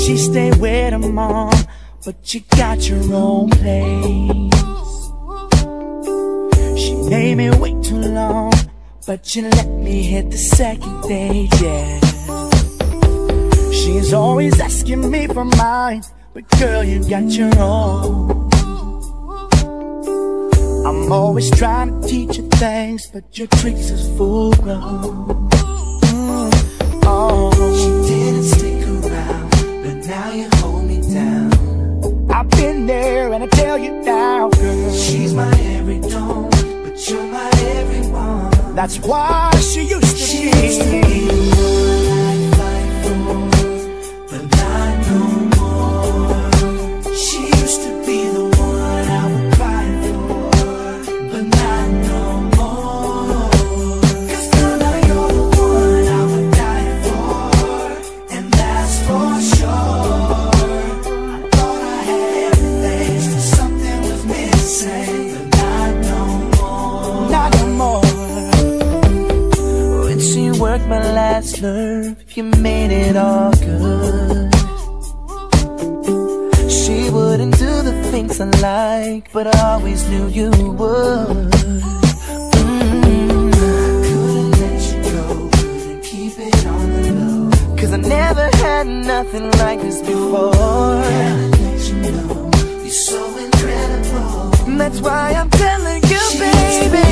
she stay with her mom, but you got your own place. She made me wait too long, but you let me hit the second date, yeah. She's always asking me for mine, but girl, you got your own. I'm always trying to teach you things, but your tricks is full grown. Oh, she didn't stick around, but now you hold me down. I've been there and I tell you now, girl. She's my every dawn, but you're my everyone. That's why she used to be the one I'd fight for, but not no more. She used to be the one I would cry for, but not no more. 'Cause now you're the one I would die for, and that's for sure. I thought I had everything, but something was missing, but not no more. Not no more. When she worked my last nerve, you made it all good. She wouldn't do the things I like, but I always knew you would. Couldn't let you go, couldn't keep it on the low. 'Cause I never had nothing like this before. Can't let you know, you're so incredible. That's why I'm telling you, baby.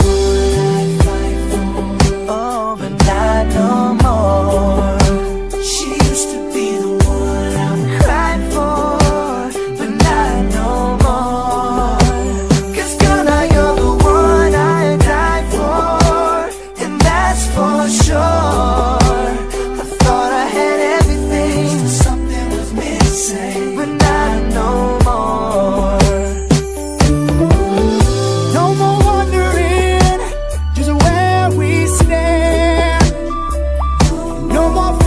Oh, but not no more. She used to be the one I would Cry for, but not no more. 'Cause girl, now you're the one I die for, and that's for sure. I thought I had everything, something was missing, but not no more. No more wondering just where we stand. No more